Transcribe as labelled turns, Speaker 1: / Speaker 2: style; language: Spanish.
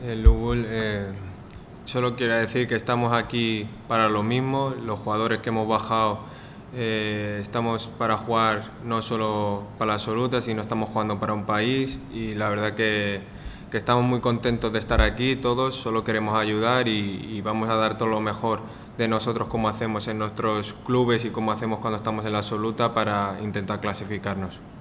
Speaker 1: Lugul, solo quiero decir que estamos aquí para lo mismo. Los jugadores que hemos bajado estamos para jugar no solo para la absoluta, sino estamos jugando para un país, y la verdad que estamos muy contentos de estar aquí todos. Solo queremos ayudar y vamos a dar todo lo mejor de nosotros, como hacemos en nuestros clubes y como hacemos cuando estamos en la absoluta, para intentar clasificarnos.